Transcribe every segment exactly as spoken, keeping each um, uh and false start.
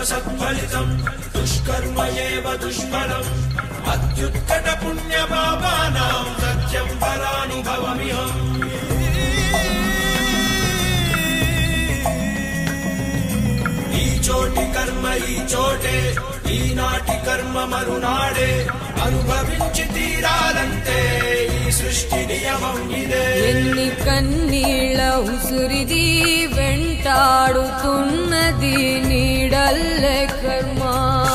సత్ఫలితం దుష్కర్మయేవ దుష్ఫలం అత్యుత్కట పుణ్య పాపానాం సత్యం పరానుభవమిహం. ఈ చోటి కర్మ ఈ చోటే, ఈనాటి కర్మ మరునాడే, అనుభవించి తీరాలంటే ఈ సృష్టి నియమం ఇదే. ఎన్ని కన్నీళ్ళ ఉసురిది వెంటాడుతున్నది నీడల్లే కర్మ.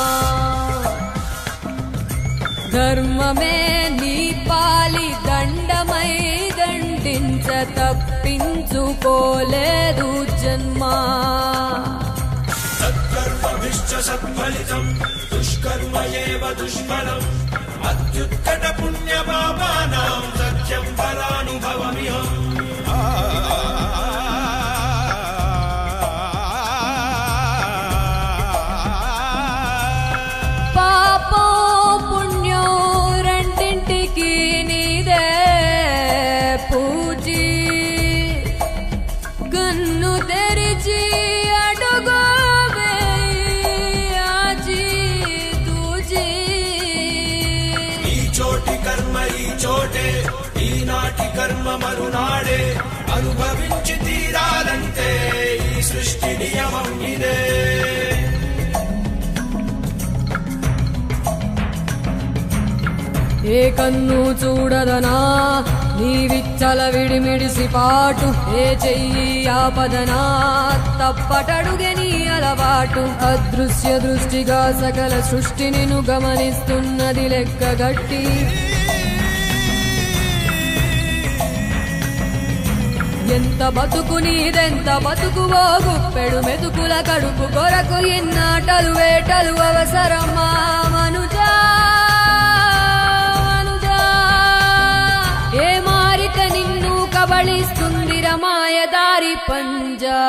ధర్మమే నీ పాలి దండమై దండించ తప్పించుకోలేదు జన్మ. సత్కర్మభిశ్చ సత్ఫలితం దుష్కర్మయేవ దుష్ఫలం అత్యుత్కట పుణ్య పాపానాం సత్యం పరానుభవమిహం. పాపం పుణ్యం రెండింటికి నీదే పూజీ. కన్ను తెరిచి అడుగు కర్మ ఈ చోటే, ఈనాటి కర్మ మరునాడే, అనుభవించి తీరాలంటే ఈ సృష్టి నియమం ఇదే. ఏ కన్ను చూడదనా నీ విచ్చల విడిమిడిసి పాటు, ఏ చెయ్యి ఆపదనా తప్పటడుగే నీ అలవాటు. అదృశ్య దృష్టిగా సకల సృష్టిని ను గమనిస్తున్నది లెక్కగట్టి. ఎంత బతుకు నీదెంత బతుకువో, గుప్పెడు మెతుకుల కడుపు కొరకు ఎన్నాటలు వేటలు అవసరమా మనుజా. ఏ మారిక నిన్ను కబళిస్తుంది రమాయదారి పంజా.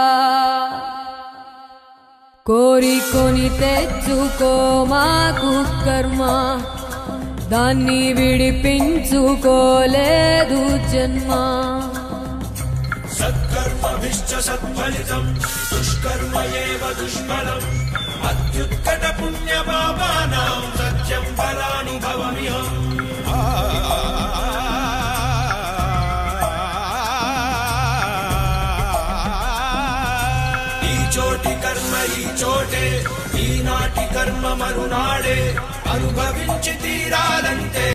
కోరికొని తెచ్చుకో మాకు కర్మ, దాన్ని విడిపించుకోలేదు జన్మ. సత్కర్మభిశ్చ సత్ఫలితం దుష్కర్మయేవ దుష్ఫలం అత్యుత్కట పుణ్య పాపానాం సత్యం పరానుభవమిహం. ఈ చోటి కర్మ ఈ చోటే, ఈనాటి కర్మ మరునాడే, అనుభవించి తీరాలంటే